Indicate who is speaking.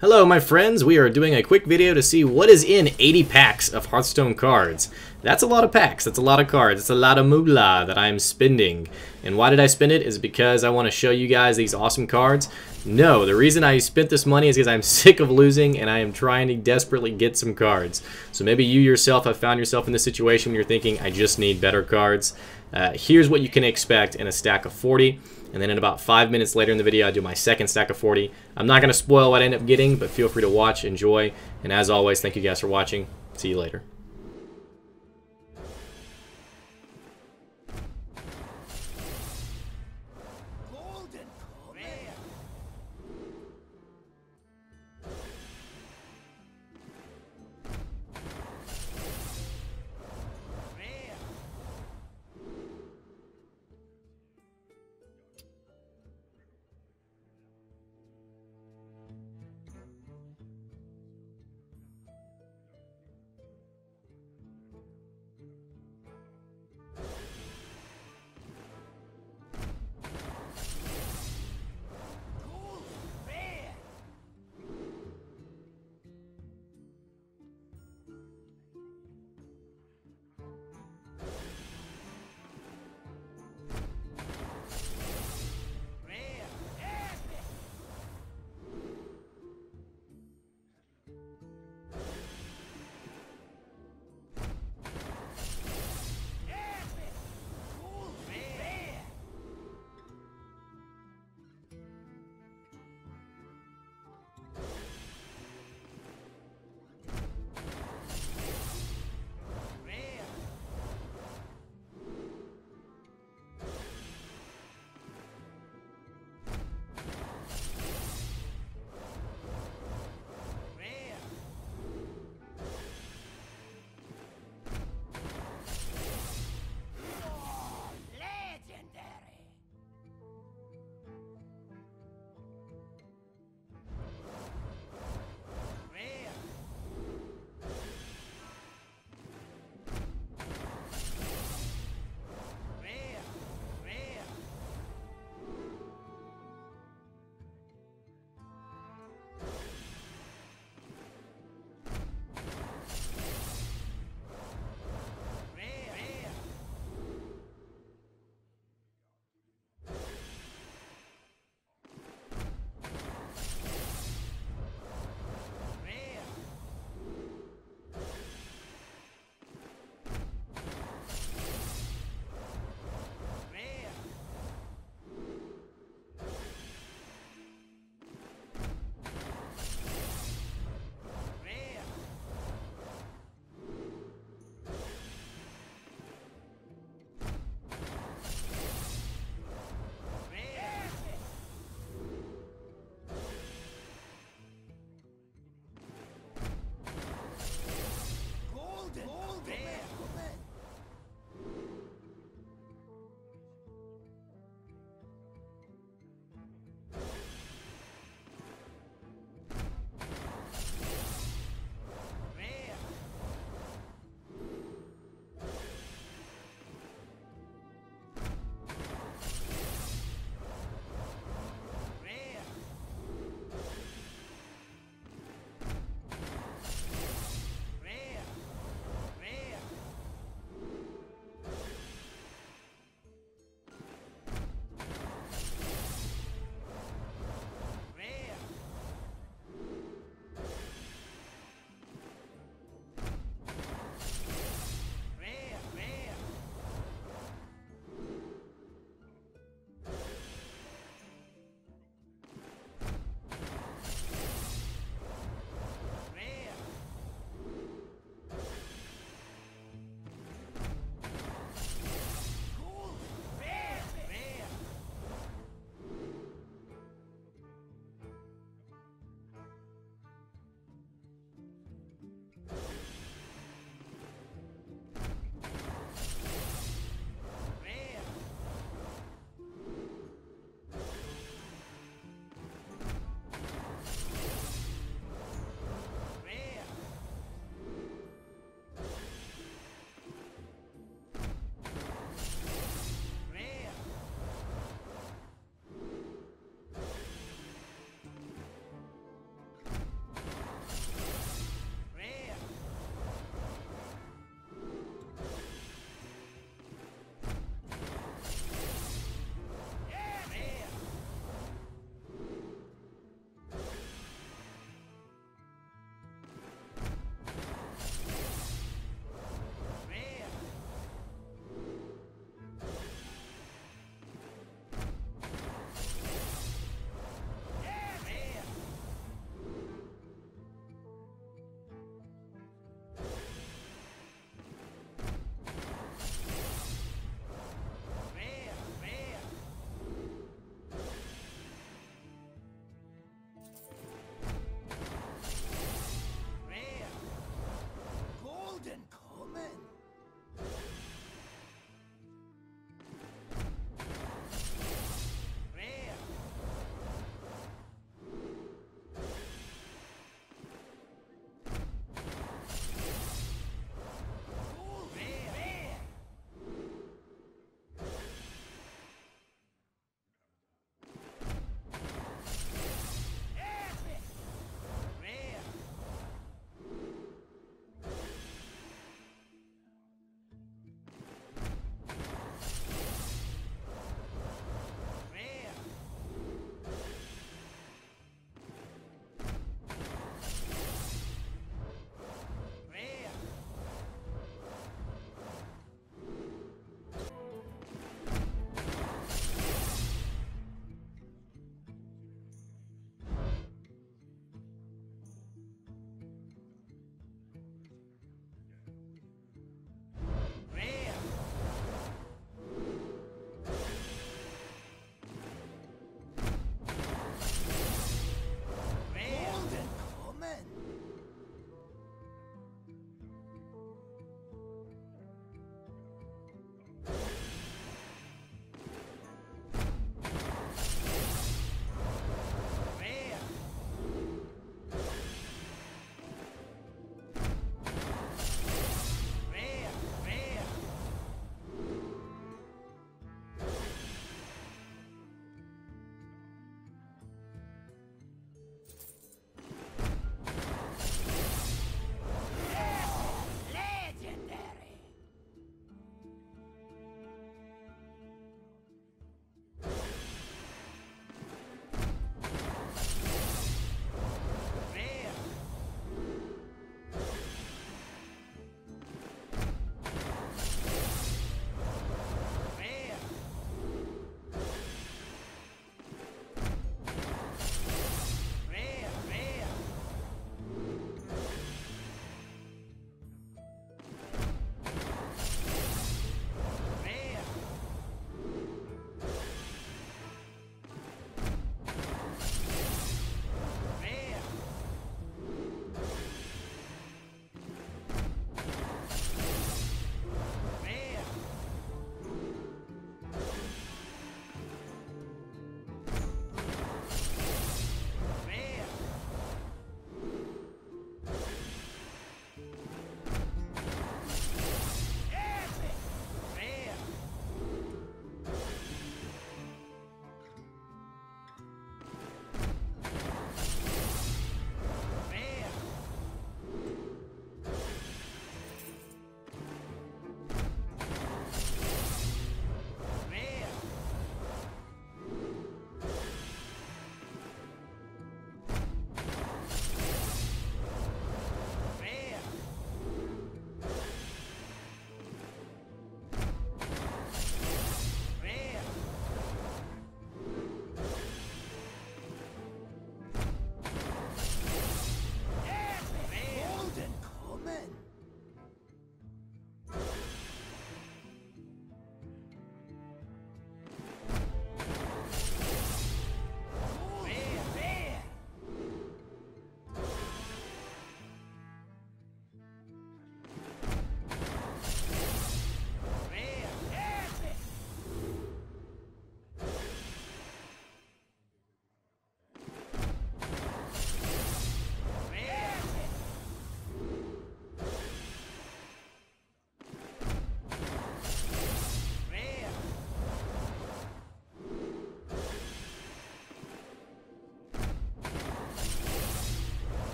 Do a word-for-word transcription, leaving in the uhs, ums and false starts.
Speaker 1: Hello my friends, we are doing a quick video to see what is in eighty packs of Hearthstone cards. That's a lot of packs, that's a lot of cards, it's a lot of moolah that I am spending. And why did I spend it? Is because I want to show you guys these awesome cards? No, the reason I spent this money is because I'm sick of losing and I am trying to desperately get some cards. So maybe you yourself have found yourself in this situation where you're thinking, I just need better cards. Uh, here's what you can expect in a stack of forty. And then in about five minutes later in the video, I do my second stack of forty. I'm not going to spoil what I end up getting, but feel free to watch, enjoy. And as always, thank you guys for watching. See you later.